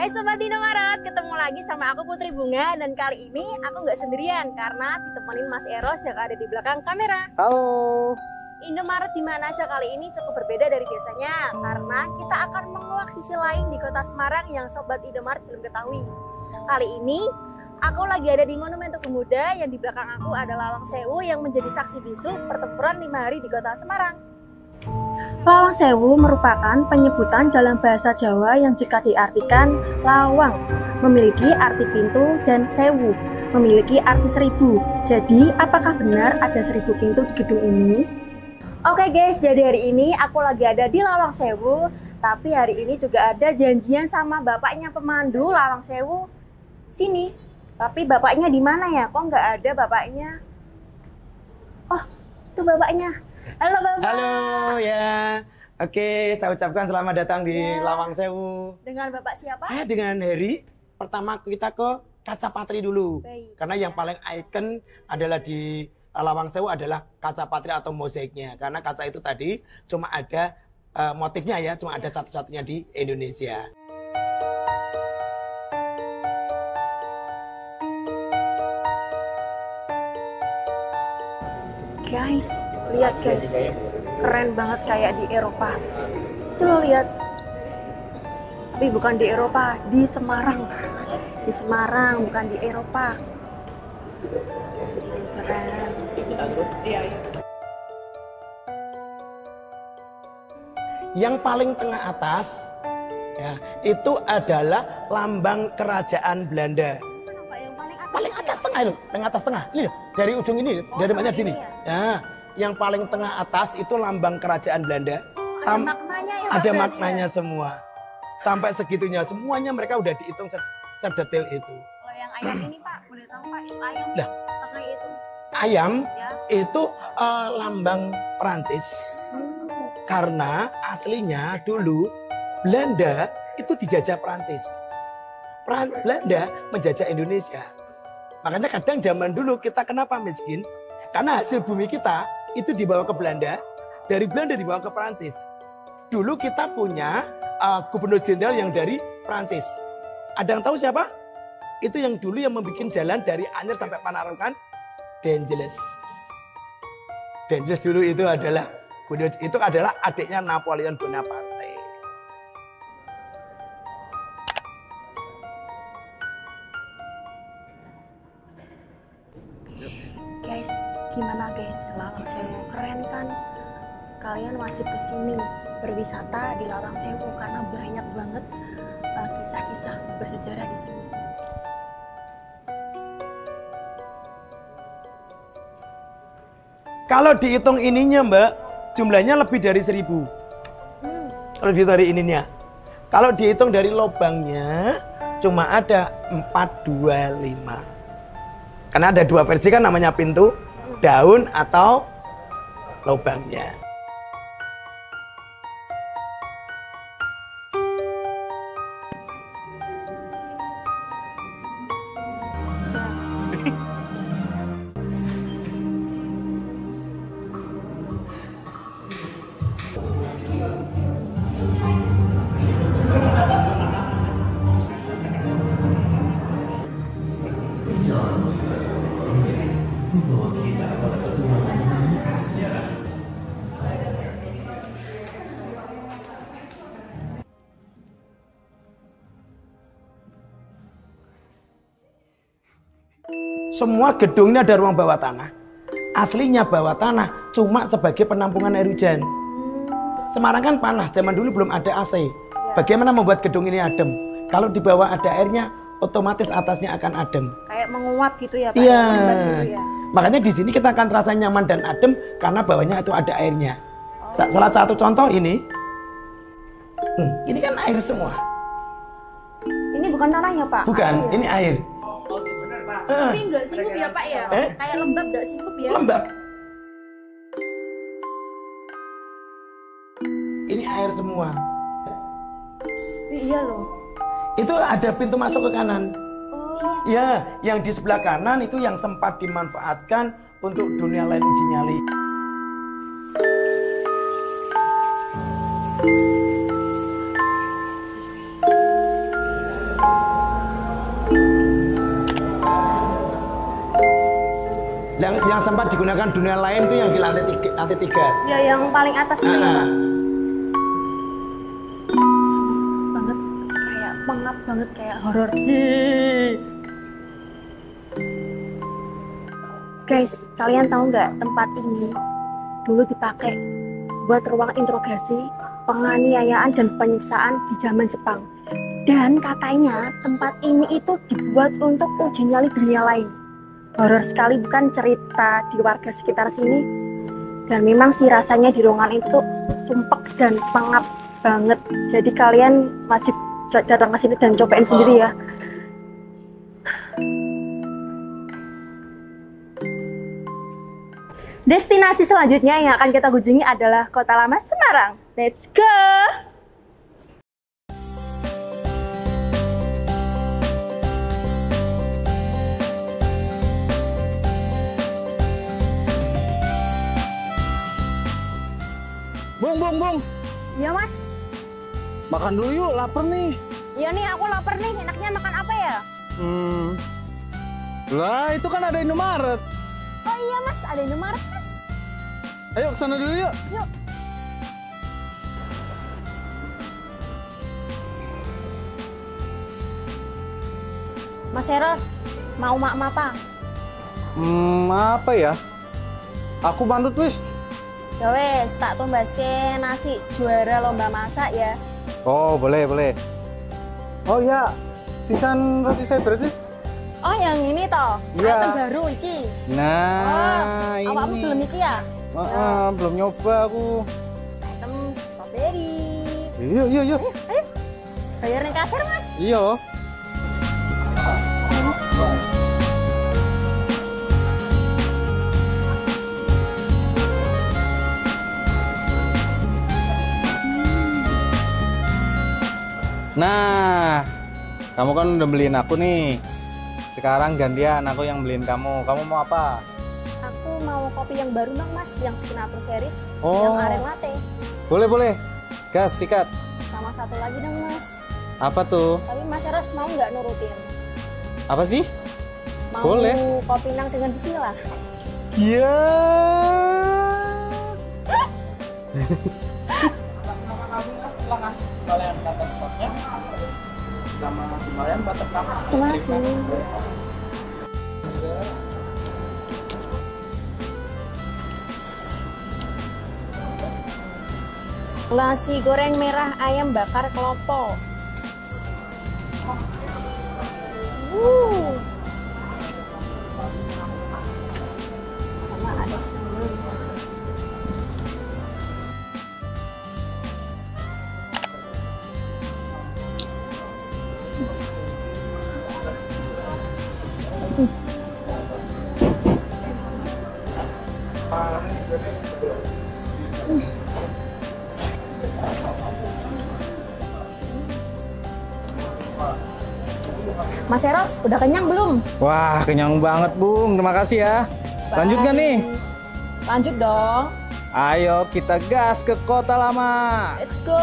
Hai Sobat Indomaret, ketemu lagi sama aku Putri Bunga. Dan kali ini aku nggak sendirian karena ditemenin Mas Eros yang ada di belakang kamera. Halo. Indomaret di mana aja kali ini cukup berbeda dari biasanya karena kita akan menguak sisi lain di kota Semarang yang Sobat Indomaret belum ketahui. Kali ini aku lagi ada di Monumen Tugu Muda, yang di belakang aku ada Lawang Sewu yang menjadi saksi bisu pertempuran 5 hari di kota Semarang. Lawang Sewu merupakan penyebutan dalam bahasa Jawa yang jika diartikan lawang memiliki arti pintu dan sewu memiliki arti 1000. Jadi apakah benar ada 1000 pintu di gedung ini? Oke guys, jadi hari ini aku lagi ada di Lawang Sewu, tapi hari ini juga ada janjian sama bapaknya pemandu Lawang Sewu sini. Tapi bapaknya di mana ya? Kok nggak ada bapaknya? Oh, itu bapaknya. Halo Bapak. Halo ya. Oke, saya ucapkan selamat datang di Lawang Sewu. Dengan Bapak siapa? Saya dengan Heri. Pertama kita ke Kaca Patri dulu. Baik. Karena yang paling ikon adalah di Lawang Sewu adalah kaca patri atau mozaiknya. Karena kaca itu tadi cuma ada motifnya ya, cuma ada satu-satunya di Indonesia. Guys, lihat guys, keren banget kayak di Eropa. Itu lo lihat, tapi bukan di Eropa, di Semarang. Di Semarang, bukan di Eropa. Keren. Yang paling tengah atas ya, itu adalah lambang kerajaan Belanda. Apa yang paling atas? Paling atas tengah loh, tengah atas tengah. Ini loh, dari ujung ini, dari banyak sini. Ya, yang paling tengah atas itu lambang kerajaan Belanda. Ada maknanya ya? Ada maknanya semua. Sampai segitunya, semuanya mereka udah dihitung sedetail itu. Kalau yang ayam ini Pak, boleh tahu Pak, itu ayam Lah. tengah itu Ayam ya? itu lambang Perancis. Karena aslinya dulu Belanda itu dijajah Perancis. Belanda menjajah Indonesia. Makanya kadang zaman dulu kita kenapa miskin? Karena hasil bumi kita itu dibawa ke Belanda, dari Belanda dibawa ke Perancis. Dulu kita punya gubernur jenderal yang dari Perancis. Ada yang tahu siapa? Itu yang dulu yang membuat jalan dari Anyer sampai Panarukan, D'Angeles. D'Angeles dulu itu adalah adiknya Napoleon Bonaparte. Guys, gimana guys? Lawang Sewu keren kan? Kalian wajib kesini berwisata di Lawang Sewu karena banyak banget kisah-kisah bersejarah di sini. Kalau dihitung ininya Mbak, jumlahnya lebih dari 1000. Kalau dihitung dari ininya. Kalau dihitung dari lubangnya, cuma ada 425. Karena ada dua versi kan, namanya pintu, daun, atau lubangnya. Semua gedung ini ada ruang bawah tanah. Aslinya bawah tanah cuma sebagai penampungan air hujan. Semarang kan panas, zaman dulu belum ada AC. Bagaimana membuat gedung ini adem? Kalau di bawah ada airnya, otomatis atasnya akan adem. Kayak menguap gitu ya Pak? Iya. Gitu ya? Makanya di sini kita akan terasa nyaman dan adem karena bawahnya itu ada airnya. Salah satu contoh ini kan air semua. Ini bukan tanah ya Pak? Bukan, Asli ya? ini air. Tapi nggak singgup ya Pak ya? Kayak lembab nggak singgup ya? Lembab. Ini air semua. Iya loh. Itu ada pintu masuk ke kanan. Oh. Ya, yang di sebelah kanan itu yang sempat dimanfaatkan untuk dunia lain uji nyali. yang sempat digunakan dunia lain tuh yang di lantai tiga. Ya yang paling atas ini. Pak. Banget kayak pengap banget kayak horor. Guys, kalian tahu nggak tempat ini dulu dipakai buat ruang interogasi, penganiayaan dan penyiksaan di zaman Jepang. Dan katanya tempat ini itu dibuat untuk uji nyali dunia lain. Horor sekali bukan cerita di warga sekitar sini. Dan memang sih rasanya di ruangan itu sumpek dan pengap banget. Jadi kalian wajib datang ke sini dan cobain sendiri ya. Destinasi selanjutnya yang akan kita kunjungi adalah Kota Lama Semarang. Let's go! Bung. Iya mas. Makan dulu yuk, lapar nih. Iya nih, aku lapar nih. Enaknya makan apa ya? Lah, itu kan ada Indomaret. Oh iya mas, ada Indomaret mas. Ayo kesana dulu yuk. Yuk. Mas Eros, mau mak apa? Apa ya? Aku bandut wis. Ya wes, tak tumbaske nasi juara lomba masak ya. Oh, boleh. Oh ya, sisan roti saya berarti. Oh yang ini toh, Iya. item baru iki. Nah, Oh, awakmu ini. belum iki ya? Belum nyoba aku. Item strawberry. Iya. Bayar ning kasir mas. Iya. Nah, kamu kan udah beliin aku nih. Sekarang gantian aku yang beliin kamu. Kamu mau apa? Aku mau kopi yang baru dong mas, yang signature series, Oh. yang aren latte. Boleh. Gas, sikat. Sama satu lagi dong mas. Apa tuh? Tapi mas Eros mau nggak nurutin? Apa sih? Mau Boleh. kopi nang dengan bismillah? Iya. Atas nama kami mas, silakan kalian daftar spotnya sama kembalian batok nama. Terima kasih. Nasi goreng merah ayam bakar kelopo. Sama ada sambal. Mas Eros, udah kenyang belum? Wah, kenyang banget, Bung. Terima kasih ya. Lanjut nggak nih? Lanjut dong. Ayo kita gas ke Kota Lama. Let's go.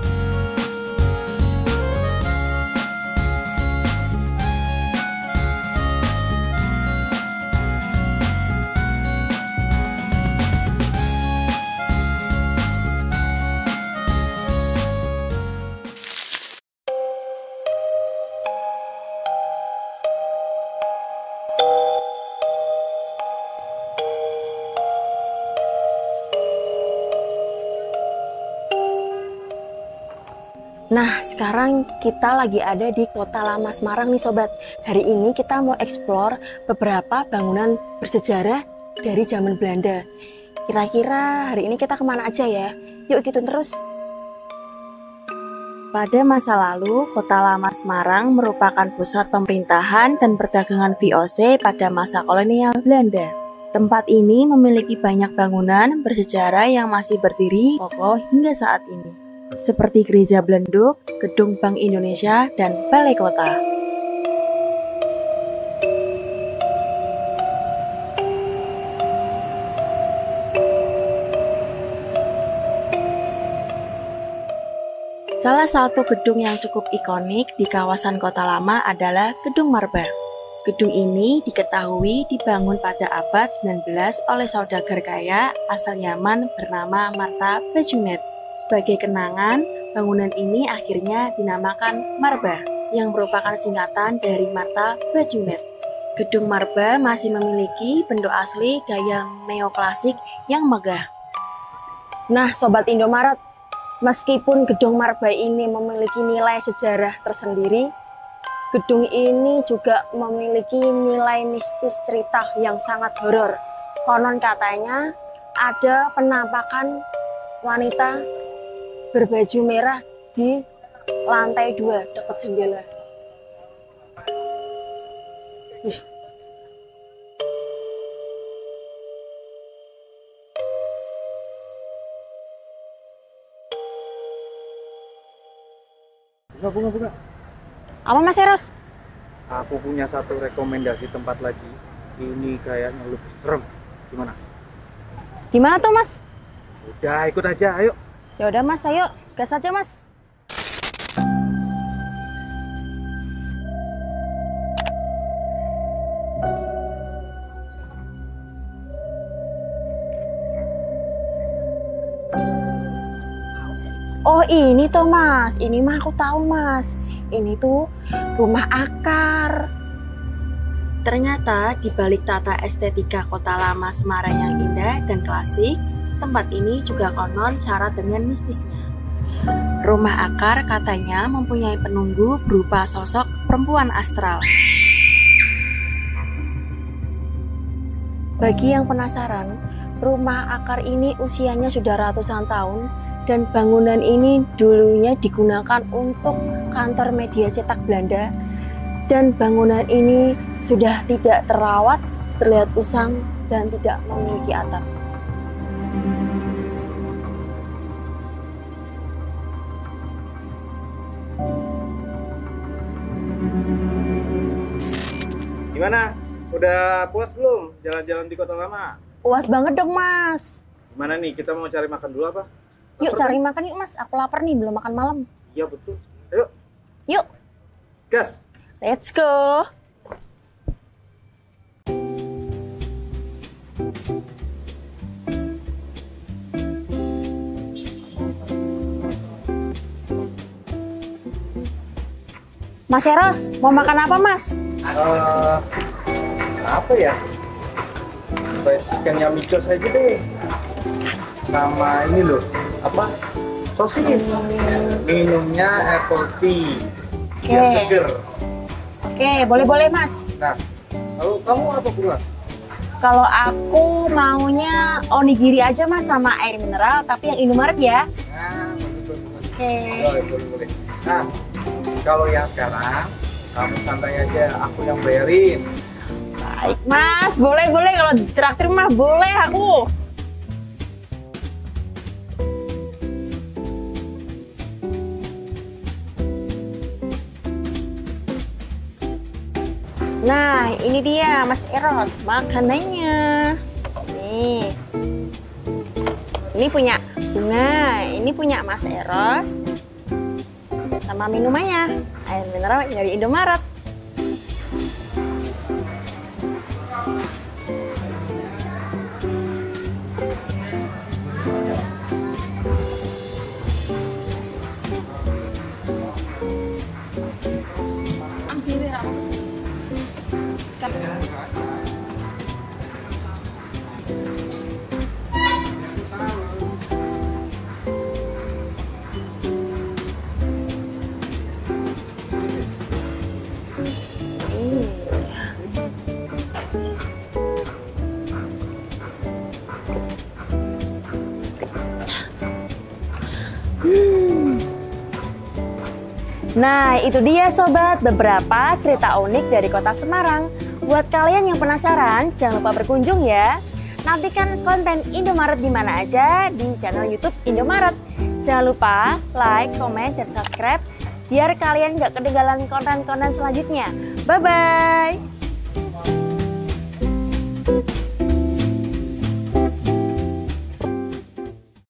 Nah, sekarang kita lagi ada di Kota Lama Semarang nih sobat. Hari ini kita mau explore beberapa bangunan bersejarah dari zaman Belanda. Kira-kira hari ini kita kemana aja ya? Yuk ikutin terus. Pada masa lalu, Kota Lama Semarang merupakan pusat pemerintahan dan perdagangan VOC pada masa kolonial Belanda. Tempat ini memiliki banyak bangunan bersejarah yang masih berdiri kokoh hingga saat ini. Seperti Gereja Belenduk, Gedung Bank Indonesia, dan Balai Kota. Salah satu gedung yang cukup ikonik di kawasan Kota Lama adalah Gedung Marba. Gedung ini diketahui dibangun pada abad 19 oleh saudagar kaya asal Yaman bernama Marta Bajunet. Sebagai kenangan, bangunan ini akhirnya dinamakan Marba, yang merupakan singkatan dari Marta Bajunet. Gedung Marba masih memiliki bentuk asli gaya neoklasik yang megah. Nah, Sobat Indomaret, meskipun gedung Marba ini memiliki nilai sejarah tersendiri, gedung ini juga memiliki nilai mistis cerita yang sangat horor. Konon katanya ada penampakan wanita berbaju merah di lantai 2 dekat jendela. Bunga. Apa Mas Eros? Aku punya satu rekomendasi tempat lagi. Ini kayaknya lebih serem. Gimana? Gimana tuh Mas? Udah, ikut aja, ayo. Ya udah Mas, ayo gas aja Mas. Oh ini tuh Mas, ini mah aku tahu Mas. Ini tuh rumah akar. Ternyata di balik tata estetika kota lama Semarang yang indah dan klasik, tempat ini juga konon syarat dengan mistisnya. Rumah akar katanya mempunyai penunggu berupa sosok perempuan astral. Bagi yang penasaran, rumah akar ini usianya sudah ratusan tahun dan bangunan ini dulunya digunakan untuk kantor media cetak Belanda, dan bangunan ini sudah tidak terawat, terlihat usang dan tidak memiliki atap. Gimana? Udah puas belum jalan-jalan di kota lama? Puas banget dong Mas. Gimana nih, kita mau cari makan dulu apa? Yuk cari makan yuk Mas, aku lapar nih, belum makan malam. Iya betul. Ayo. Yuk, Gas. let's go. Mas Eros, mau makan apa Mas? Apa ya? Fried chicken Yamigos aja deh. Sama ini loh, apa? Sosis. Minumnya apple tea. Biar Oke. seger. Oke, boleh-boleh Mas. Nah, kalau kamu apa Bunga? Kalau aku maunya onigiri aja Mas sama air mineral, tapi yang Indomaret ya. Nah, bagus. Oke. Boleh. Nah, kalau yang sekarang, kamu santai aja, aku yang bayarin. Baik Mas, boleh kalau traktir mah boleh aku. Nah, ini dia Mas Eros makanannya. Nih. Ini punya Bunga, ini punya Mas Eros. Sama minumannya, air mineral dari Indomaret. Nah, itu dia sobat, beberapa cerita unik dari kota Semarang. Buat kalian yang penasaran, jangan lupa berkunjung ya. Nantikan konten Indomaret di mana aja di channel YouTube Indomaret. Jangan lupa like, komen, dan subscribe biar kalian gak ketinggalan konten-konten selanjutnya. Bye-bye!